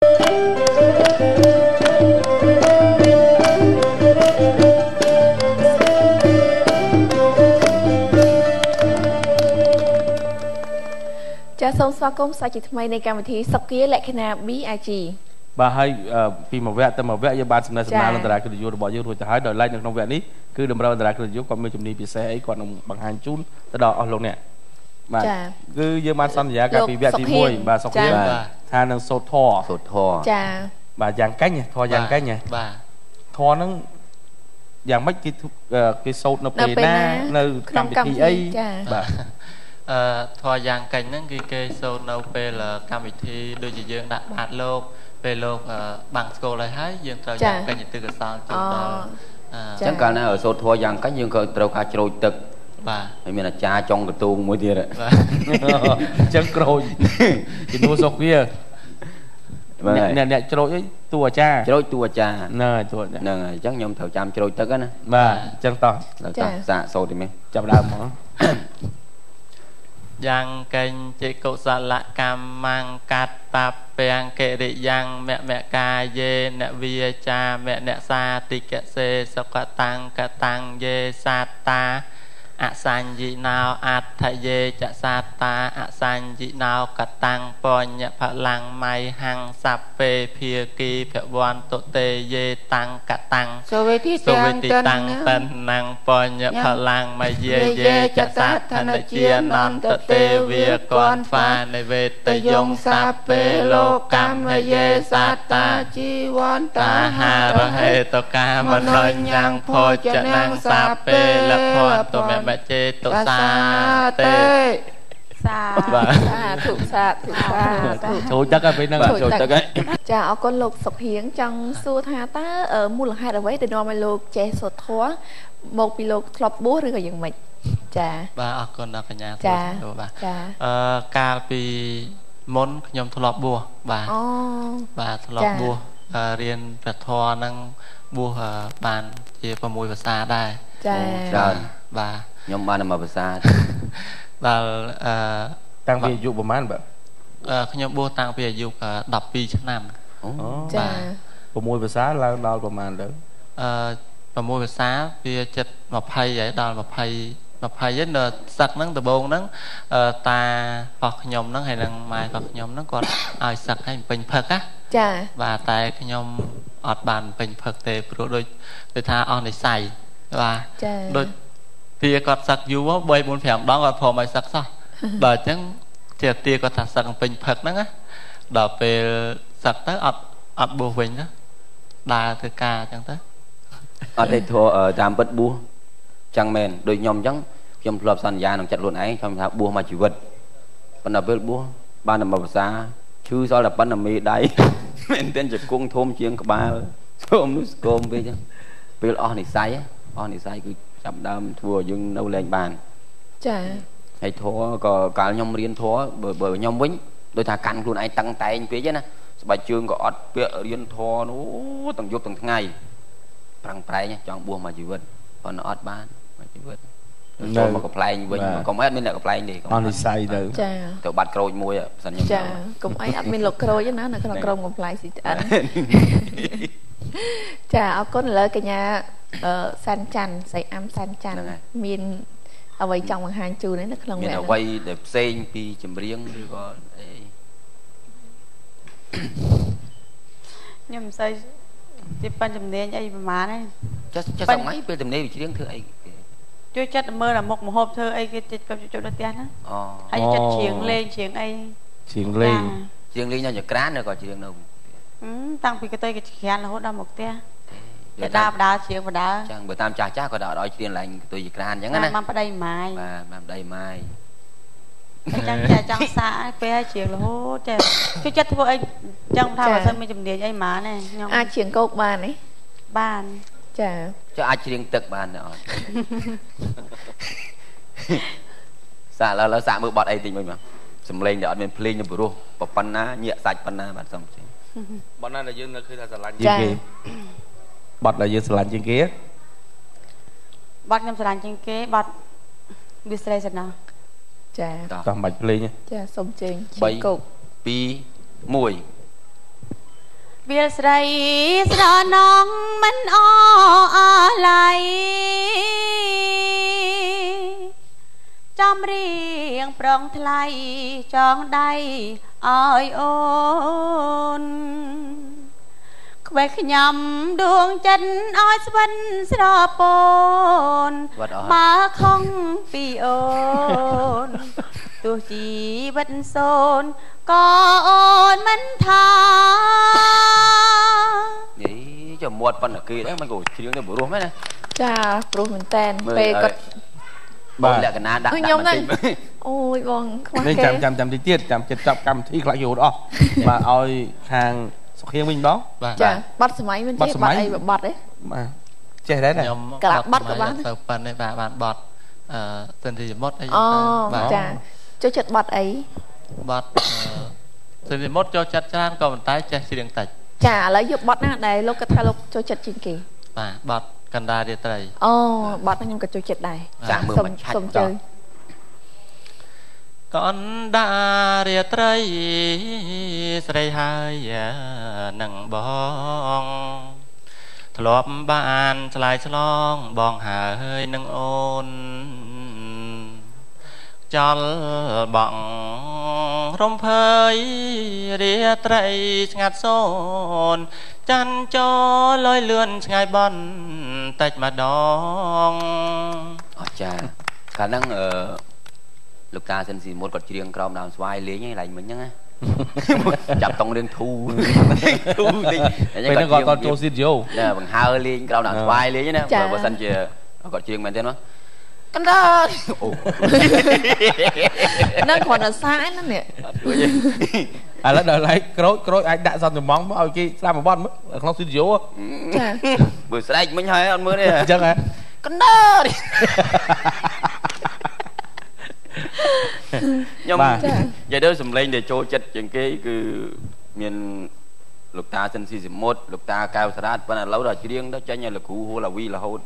Cha sông xoa công sa chỉ thay mày này cảm thấy sọc kia lại khi nào BIG bà hay vì một vẽ tâm một vẽ như ban sân nào lần cái điều bỏ vô rồi hãy đợi lại được trong vẽ ní cứ đừng bao giờ cái điều còn mấy chục ní bị xe ấy còn bằng hàng chún tới đó ở luôn nè mà cứ như ban sân giá cái vì vẽ thì môi bà sọc kia tha năng sốt thò bà giang cách nhỉ thò giang cách nhỉ thò nó giang mấy cái sốt nó bề na nơi cầm bị ấy bà thò giang cành nó cái sốt nó bề là cầm bị thi đôi chỉ dương đặt bát lô về lô bằng school lại hết dương tàu giang cành từ cái sao chẳng cả này ở sốt thò giang cách dương cơ tàu cá trôi tực bà mình là cha trong cái tuồng mới đi đấy chẳng rồi thì mua sọc kia nè trôi tua cha nè tua nè chắc nhom thầu chăm trôi tực á nè bà chẳng to dạ sốt thì mình chậm đào mà giang kênh chế cậu xa lạ cam mang cát tạp bèng kệ địa giang mẹ ca dê nẹ vía cha mẹ sa tì kẹ xê sọc cả tăng dê sa ta ạ san dị nào ạt thay dê chạ sa ta ạ san dị nào cả tăng bò nhẹ phạ lăng may hăng sạp phê phía kỳ phẹ vòn tổ tê dê tăng cả tăng so với tí tăng tân năng bò nhẹ phạ lăng may dê chạ sa thân đại chia non tổ tê vía con pha này về tê dông sạp phê lô cam hay dê sa ta chi vòn ta hà ra hê tổ ca mà nói nhang phô chạ năng sạp phê là phô tổ mẹ chế tổ sa tê sa thủ thôi chắc là phải năng rồi chắc ấy cha ở con lục sọc hiến trong xua tha ta ở mua là hai đầu váy từ đó mà lục che sột thó một bị lục lọp búa rồi còn dừng mệt cha bà ở con ở cả nhà cha ca pi món nhom lọp búa bà lọp búa riêng vật thò năng búa bàn chia vào mùi và xa đây rồi bà nhóm ban mà xa và tăng về dụ của man bạn nhóm bố tăng về dụ đập pi chất năm của môi và xá là đo của man đó và môi và xá về chất mập hay vậy đo mập hay với nợ sặc nắng từ bồn nắng ta hoặc nhóm nắng hay nắng mai hoặc nhóm nó còn ai sặc hay bình phật á và tại cái nhóm ọt bàn bình phật để đôi tha on để xài và đôi thì còn sặc dù á bay muốn phèm đó còn phò mày sặc sao đợi chẳng chia tia còn thật sặc bình phật nữa á đợi về sặc tới ọt bùa vinh đó đà từ ca chẳng tới ở đây thua ở tam bất bùa chẳng mền đôi nhom chẳng nhom lập sàn già nó chặt luôn ấy trong tháp bùa mà chỉ vật ban đầu bùa ban đầu màu xa chứ do là ban đầu mì đáy men tên chỉ cung thôm chiên cả ba thôm nút cơm về chứ về on thì sai cứ chậm đam thua nhưng đâu lên bàn hay thua có cả nhom riêng thua bởi nhom vĩnh đôi thà cắn luôn ấy tăng tay anh phía chứ nè bài chương có ọt bịa riêng thua nó từng dục từng ngày bằng tay nha chọn buông mà chỉ vinh còn ọt ban mà chỉ vinh rồi mà có play vinh còn mấy admin lại có play đi on thì sai đâu tự bắt crôi môi à sẵn nhom cũng ấy admin lục crôi chứ nó là cái crôi một play gì anh ở con lỡ cái nhà san chăn xây am san chăn miền ở vậy trong hàng hai chu đấy nó không miền ở quay để xây pi chìm riêng rồi có nhưng xây thì ban chìm đen ấy mà này cho xong ấy về chìm đen chỉ riêng thưa ấy chưa chắc mơ là một hộp thơ ấy cái chỗ đầu tiên á ấy chất chiếng lên nhau nhật cán rồi còn chiếng đâu tăng vì cái tay cái khen là hốt ra một tia để đá chiếng và đá chẳng bữa tam cha có đòi tiền lành tôi dịch ran chẳng á mang đây mai mang đây mai chẳng xã pe chiếng là hốt chứ chất thôi anh trong thao vào sân mình chùm điện ấy má này chiếng câu bàn ấy bàn cho ai chiếng tực bàn nữa xả là xả mưa bọt ấy tình mình mà sầm lên để mình play như bro bọt panna nhẹ sạch panna bạn xong bọn này là dương là khi ta làm trên kia bọt là dương làm trên kia bọt nhầm làm trên kia bọt biết sai sao nào toàn bạch play nha xong trên bảy pi mùi វាលស្រីស្រណងមិនអអាឡ័យចំរៀងប្រងថ្លៃចងដៃឲ្យអូនខ្វេះខ្ញុំដួងចិត្តឲ្យស្វិនស្រពូនបើខំពីអូនទោះជីវិតសូនក៏អូនមិនថានេះចាំមាត់ប៉ុណ្ណាគេដែរមិនក៏ជ្រៀងទៅព្រោះមែនណាចាព្រោះមែនតែនពេលគាត់បាទលក្ខណៈដាក់ខ្ញុំហ្នឹងអូយបងខ្វះគេនេះចាំតិចទៀតចាំចិត្តចាប់កម្មវិធីខ្លះយូរអស់បាទឲ្យខាងសុខៀងវិញបងចាបាត់សម័យមិនទេបាត់អីបាត់ទេបាទចេះដែរខ្ញុំក្រាបាត់ក៏បានទៅប៉ិនទេបាទបានបាត់ទិនទីមុតអីបាទចាចូលចិត្តបាត់អីបាត់ទិនទីមុតចូលចិត្តច្រើនក៏ប៉ុន្តែចេះច្រៀងតិចចាឥឡូវយកបាត់ណាដែលលោកគាត់ថាលោកចូលចិត្តជាងគេបាទបាត់កណ្ដាលរាត្រីអូបាត់ខ្ញុំក៏ចូលចិត្តដែរចាមើលមិនឆាច់សុំជើកណ្ដាលរាត្រីស្រីហើយនឹងបងធ្លាប់បានឆ្លើយឆ្លងបងហើយនឹងអូនចលបងរំភើយរាត្រីស្ងាត់សូនច័ន្ទចូលលយលឿនឆ្ងាយបន់តិចម្ដងអស្ចារ្យកាលហ្នឹងលោកតាសិនស៊ីមុតគាត់ច្រៀងក្រោមដើមស្វាយលេងហ្នឹងឡើងមិញហ្នឹងណាចាប់តង់រឿងធូលេងពេលហ្នឹងគាត់ចូលស៊ីឌីយ៉ូណាបង្ហើលេងក្រោមដើមស្វាយលេងណាបើសិនជាគាត់ច្រៀងមែនទេណាកណ្ដាលអូនឹងគ្រាន់តែសាហ្នឹងនេះឥឡូវដល់ឡែកក្រូចអាចដាក់សន្តិមងមកឲ្យគេស្ដាប់មួយបទក្នុងស្ទូឌីយ៉ូចាបើស្រែកមិញហើយអត់មើលទេអញ្ចឹងហ៎កណ្ដាលខ្ញុំនិយាយទៅសំឡេងដែលចូលចិត្តជាងគេគឺមានលោកតាសិនស៊ីសមុទ្រលោកតាកែវសារ៉ាតប៉ុន្តែឥឡូវដល់ច្រៀងទៅចាញ់ឲ្យលោកគ្រូហូឡាវីរហូត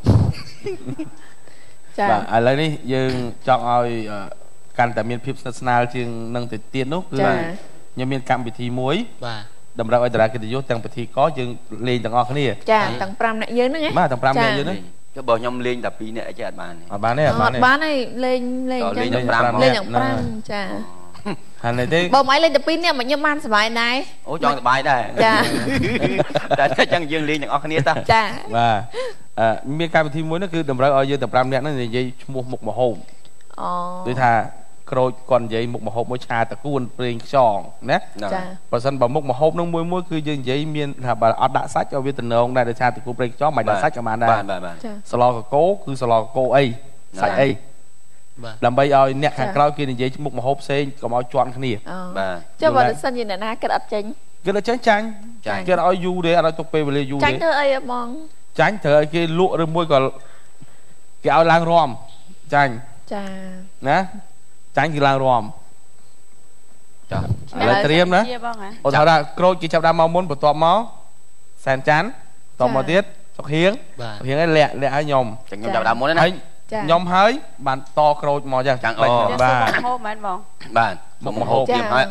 បាទឥឡូវនេះយើងចង់ឲ្យកាន់តែមានភាពស្និទ្ធស្នាលជាងនឹងទៅទៀតនោះគឺខ្ញុំមានកម្មវិធីមួយបាទតម្រូវឲ្យតារាកិត្តិយសទាំងពិធីករយើងលេងទាំងអស់គ្នាចាទាំង5នាក់យើងហ្នឹងហ៎បាទទាំង5នាក់យើងហ្នឹងចុះបើខ្ញុំលេងតែ2នាក់អីចេះអត់បានទេអត់បានទេអត់បានទេបានទេលេងចឹងលេងទាំង5ចាហើយនេះទេបើមិនលេងតែ2នាក់មកខ្ញុំបានសុបាយដែរអូចង់សុបាយដែរចាតែចឹងយើងលេងទាំងអស់គ្នាតាចាបាទមានកម្មវិធីមួយនោះគឺតម្រូវឲ្យយើងទាំង5នាក់ហ្នឹងនិយាយឈ្មោះមុខម្ហូបអូដូចថាក្រូចគាត់និយាយមុខម្ហូបមួយឆាតកួនប្រេងខ្យងណាចាបើសិនបើមុខម្ហូបហ្នឹងមួយគឺយើងនិយាយមានថាបើអត់ដាក់សាច់ក៏វាតំណងដែរដូចឆាតកួនប្រេងខ្យងមិនដាក់សាច់ក៏បានដែរបាទស្លកកូគឺស្លកកូអីសាច់អីដើម្បីឲ្យអ្នកខាងក្រោយគេនិយាយមុខម្ហូបផ្សេងកុំឲ្យជាន់គ្នាបាទចុះបើសិនជាអ្នកណាគិតអត់ចេញគេអត់ចេញចាញ់គេឲ្យយូរទេអត់ឲ្យទុកពេលវេលាយូរទេចាញ់ធ្វើអីបងចាញ់ត្រូវឲ្យគេលក់ឬមួយក៏គេឲ្យឡើងរំចាញ់ចាណាចាញ់គឺឡើងរំចាឥឡូវត្រៀមណាឧទាហរណ៍ថាក្រូចគេចាប់ដើមមកមុនបន្ទាប់មកសែនចាន់តមកទៀតសុខហៀងហៀងឲ្យលាក់ឲ្យខ្ញុំខ្ញុំចាប់ដើមមុនណាខ្ញុំហើយបានតក្រូចមកចឹងចាំអូបាទហូបមែនបងបាទមកហូបទៀតហើយ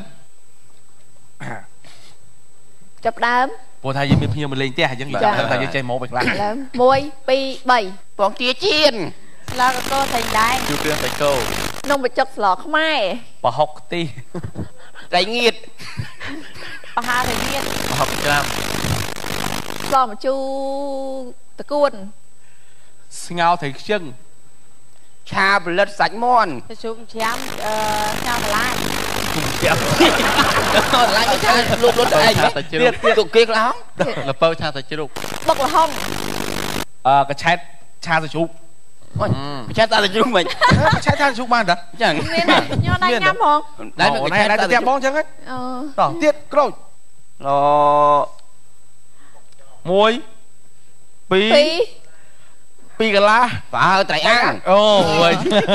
ចាប់ដើមព្រោះថាយើងមានភ្ញៀវមកលេងផ្ទះអញ្ចឹងយើងចាប់ថាយើងចេះមកไปខ្លះ 1 2 3 បងជាជៀនស្លកកោតែងដែរជូរគ្រឿងសាច់គោនំបញ្ចុកស្លខ្មែរប្រហុកខ្ទិះតែងៀតប្រហាតែងៀតប្រហុកក្រាមស្លម្ជូរតកួនស្ងោរត្រីខ្ជឹងឆាផលិតសាច់មាន់ទៅជុំច្រាំឆាបន្លាយច្រាំបន្លាយឆាលូតទៅឯងទៀតទុកគេខ្លះលពៅឆាសាច់ជ្រូកបុកល្ហុងកញ្ឆែតឆាសាច់ជ្រូកអូយឆាសាច់ជ្រូកមិញឆាសាច់ជ្រូកបានតាចឹងមានខ្ញុំដៃញ៉ាំផងដែរកញ្ឆែតតែទៀតបងចឹងហ៎តោះទៀតក្រូច1 2 2កន្លះបើត្រីអាំងអូយ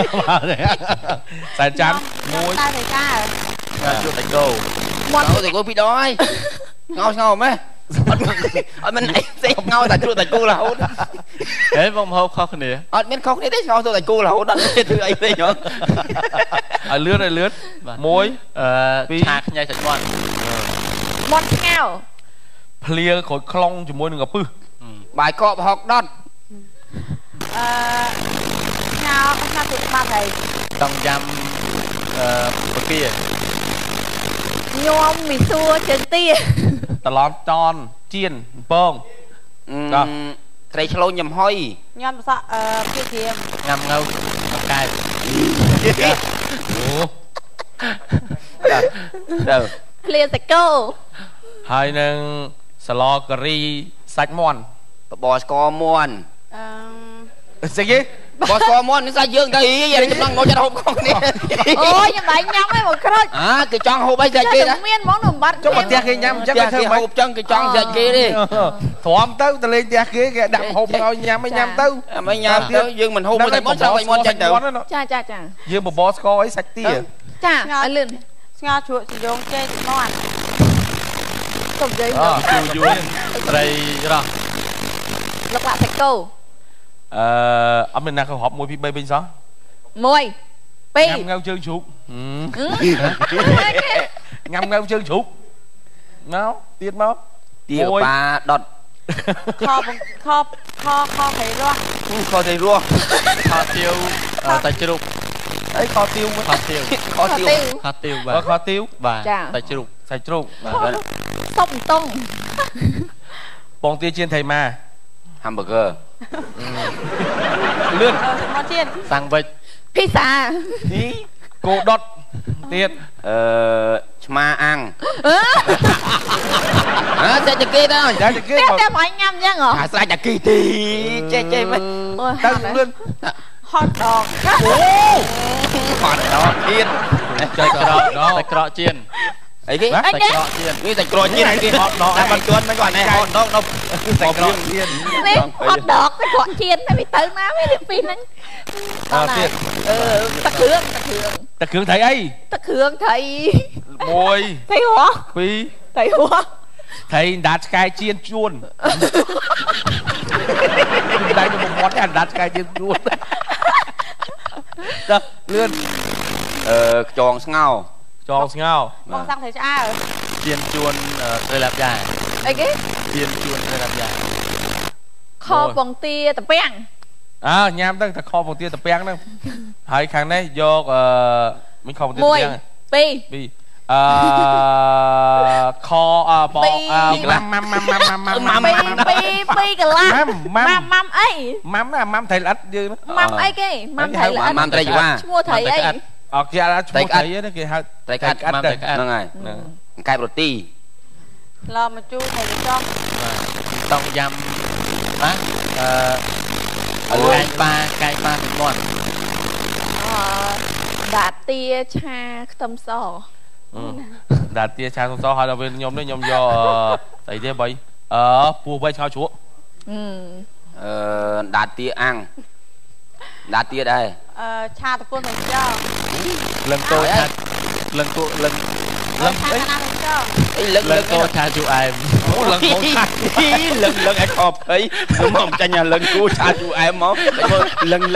សែនចាន់ 1តែត្រីកាជួបតែគោមកតែគោ2ដងហើយងោស្ងោមែនអត់មានអីផ្សេងងោតែជ្រូកតែគោរហូតហេបងមហូបខុសគ្នាអត់មានខុសគ្នាទេងោតែគោរហូតអត់មានធ្វើអីផ្សេងហ៎ឲ្យលឿន1 2ឆាខ្ញីសាច់មាន់មាន់ស្ងោភ្លាក្រូចខ្លងជាមួយនឹងកាពឹសបាយកកប្រហុកដុតញ៉ាំទៅបាត់ហើយតង់យ៉ាំបកាញោមមីសួរចិនទាត្រឡប់តនជៀនពងត្រីឆ្លូញញ៉ាំហុយញ៉ាំសក់ព្រាក្រៀមញ៉ាំងៅកែបអូទៅភ្លាតកោហើយនឹងសាឡការីសាច់មាន់បបរស្ករមាន់ស្អីគេបបរស្ករមាន់នេះសាច់យើងទៅយើងចំណងមកចាត់ហូបខុសគ្នាអូយខ្ញុំដៃញ៉ាំហើយមកក្រូចគេចង់ហូបអីសាច់គេណាមានហ្មងនៅបាត់ចុះមកផ្ទះគេញ៉ាំអញ្ចឹងគេធ្វើហូបចឹងគេចង់សាច់គេទេទ្រាំទៅទៅលេងផ្ទះគេគេដាក់ហូបឲ្យញ៉ាំឲ្យញ៉ាំទៅមិនញ៉ាំទៅយើងមិនហូបមិនតែមាន់ចង់សាច់មាន់ចាច់ទៅចាចាចាយើងបបរស្ករអីសាច់ទាចាឲ្យលឿនស្ងោជ្រក់សយងចេកមាន់កុំនិយាយយូរត្រីរស់លឹកឡាក់សាច់គោអត់មានណាក៏ហប់1 2 3វិញសោះ 1 2 ញ៉ាំងៅជើងជ្រូកញ៉ាំងៅជើងជ្រូកមកទៀតមកទាប៉ាដុតខត្រីរស់ខត្រីរស់ខទាវតែជ្រូកអីខទាវខទាវខទាវខទាវបើបាទខទាវបាទតែជ្រូកសាច់ជ្រូកសុបតុងបងទាជៀនថៃម៉ា hamburger លឿនមកទៀតសាំងវិចភីសាគោដុតទៀតឆ្មាអាំងសាច់តាគីទៅចាគេតែមកញ៉ាំអញ្ចឹងហ៎សាច់តាគីទីចេះមិនទៅលឿនហត់ដងអូហត់ដល់ទៀតតែក្រកតែក្រកជៀនអីគេតែក្រកជៀននេះសាច់ក្រូចទៀតគេហត់ដល់តែមិនទាន់មិនគាត់នេះហត់ដល់ដល់សាច់ក្រូចទៀតនេះហត់ដកទៅគាត់ជៀនតែវាទៅណាវាពីហ្នឹងទៀតទឹកគ្រឿងតែគ្រឿងថៃអីទឹកគ្រឿងថៃ 1 ថៃហ៎ 2 ថៃហ៎ថៃដាច់ឆ្កែជៀនជួនដៃទៅបំត់អាដាច់ឆ្កែជៀនជួនទៅលឿនខ្យងស្ងោចងស្ងោបងសាំងត្រីឆ្អើជៀនជួនត្រីឡាប់យ៉ាអីគេជៀនជួនត្រីឡាប់យ៉ាខបងទាតាពាំងញ៉ាំទៅតែខពងទាតាពាំងហ្នឹងហើយខាងនេះយកមិនខពងទាតាពាំង 2 ខបងម៉ាំ 2 2កន្លះម៉ាំអីម៉ាំណាម៉ាំថៃល្អិតយើងម៉ាំអីគេម៉ាំថៃល្អិតម៉ាំត្រីចង្វាឈ្មោះថៃអីគេហៅឈ្មោះថៃហ្នឹងគេហៅត្រីកាត់ម៉ាំតែក្អាត់ហ្នឹងហើយកែបរ៉ូទីឡមកជូរត្រីចង់តង់យ៉ាំណាកែងប៉ាមាន់ដាត់ទាឆាខ្ទឹមសដាត់ទាឆាសុំសហើយដល់ពេលខ្ញុំនេះខ្ញុំយកស្អីទេបីពោះបីឆោជ្រក់ដាត់ទាអាំងដាត់ទាដែរឆាតពុនត្រីចង់លឹងតូចឆាលឹងតូចលឹងឆាណាត្រីចង់អីលឹងលឹងតូចឆាជូអែមអូលឹងតូចឆាលឹងអីខប់អីមកចាញ់លឹងគូឆាជូអែមមកលឹង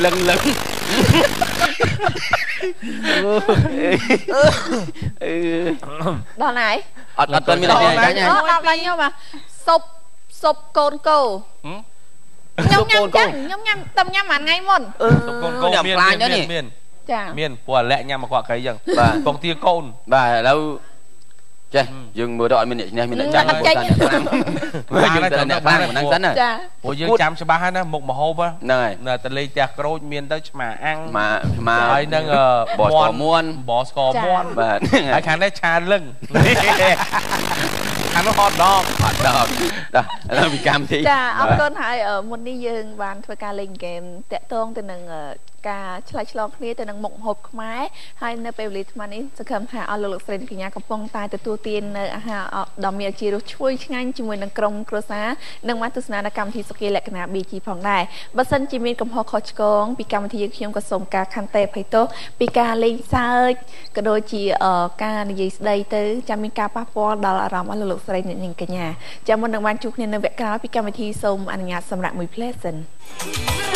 ដល់ណាយអត់ទាន់មានអីចាញ់ហើយដល់ខ្ញុំសុបកូនគោខ្ញុំញ៉ាំចឹងខ្ញុំញ៉ាំតែញ៉ាំមួយថ្ងៃមុនកូនកូនមានចាមានព្រោះអាលែកញ៉ាំមកគាត់កៃចឹងបាទពងទាកូនបាទឥឡូវចេះយើងមើលទៅអត់មានអ្នកឈ្នះមានអ្នកចាញ់យើងទៅអ្នកខ្លាំងហ្នឹងសិនណាចាព្រោះយើងចាំច្បាស់ហើយណាមុខមហូបហ្នឹងហើយនៅតែលេងផ្ទះក្រូចមានទៅឆ្មាអាំងឆ្មាហើយនឹងបស្ករមួនបស្ករមួនបាទហើយខាងនេះឆាលឹងខាងនោះហត់ដកដល់ឥឡូវពីកម្មវិធីចាអរគុណហើយមុននេះយើងបានធ្វើការលេងហ្គេមតាក់ទងទៅនឹងការឆ្លើយឆ្លងគ្នាទៅនឹងមុខម្ហូបខ្មែរហើយនៅពេលវេលាថ្មនេះសង្ឃឹមថាអស់លោកស្រីកញ្ញាកំពុងតែទទួលទាននៅអាហារដ៏មានជីរសឈ្ងុយឆ្ងាញ់ជាមួយនឹងក្រុមគ្រួសារនិងបានទស្សនានៅកម្មវិធីសុខលក្ខណៈ BG ផងដែរបើសិនជាមានកំហុសខុសឆ្គងពីកម្មវិធីយើងខ្ញុំក៏សូមការខន្តីអភ័យទោសពីការលេងសើចក៏ដូចជាការនិយាយស្ដីទៅចាំមានការប៉ះពាល់ដល់អារម្មណ៍អស់លោកស្រីអ្នកនាងកញ្ញាចាំមុននឹងបានជួបគ្នានៅវគ្គក្រោយពីកម្មវិធីសូមអនុញ្ញាតសម្រាប់មួយ Pleasant